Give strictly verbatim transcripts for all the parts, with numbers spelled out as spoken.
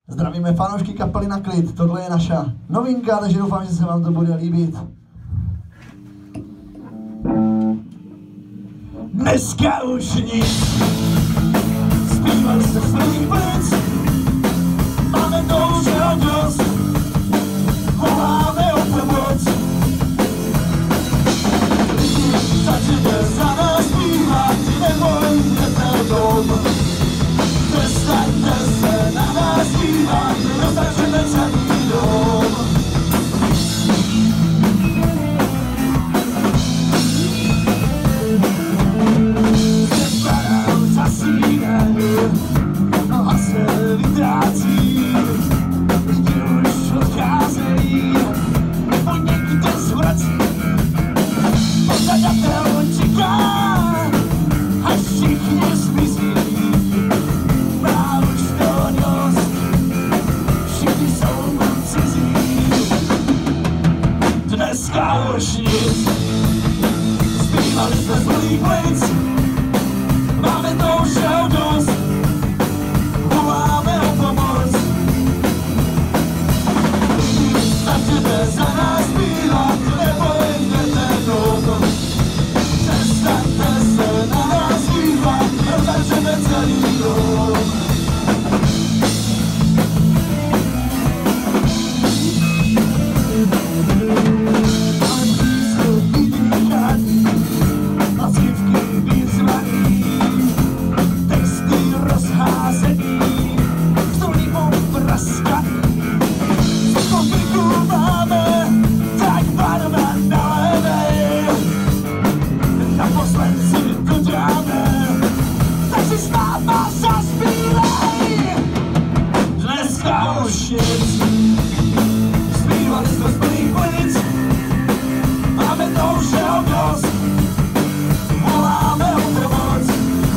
Zdravíme fanoušky kapely Na klid, tohle je naša novinka, takže doufám, že se vám to bude líbit. Dneska už nic, zpívali jste svých plic, máme to už dost, voláme o pomoc. Začněte za nás zpívat, nebojte dom, přestaňte se na nás dívat, roztačeme celý dom. Vypadám zasínen, a se vytrácí, lidi už odcházejí, nebo někde zvrací. Pořadatel čeká, až všichni zmizí. Má už to dost, všichni jsou mu cizí. Dneska už nic, zpívali jsme zlých plic, máme to už dost, voláme o pomoc. Začněte za nás zpívat, nebojte dom, přestaňte se na nás dívat, roztačeme celý dom. Ale blízko vydýchaný, masivky vyzvaný, texty rozházený, stolí popraskaný. Z konfliktu máme tak barva nalevej, naposled si to dáme, tak si s náma zaspívej. Dneska už nic, zpívali jsme z plných plic, máme to už dost, voláme o pomoc.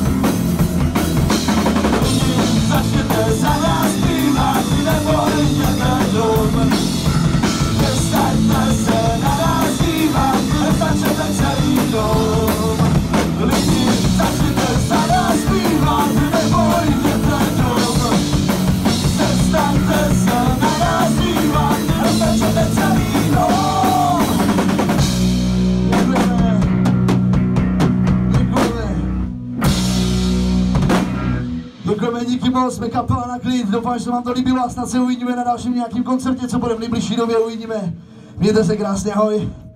Začněte za nás zpívat, nebojte dom, přestaňte se na nás dívat, roztačeme celý dom. Lidi, začněte za nás zpívat, nebojte dom, přestaňte se na nás dívat, roztačeme celý dom. Děkujeme. Děkujeme. Děkujeme, díky moc, jsme kapela Na klid, doufám, že se vám to líbilo a snad se uvidíme na dalším nějakým koncertě, co bude v nejbližší době, uvidíme. Mějte se krásně, ahoj.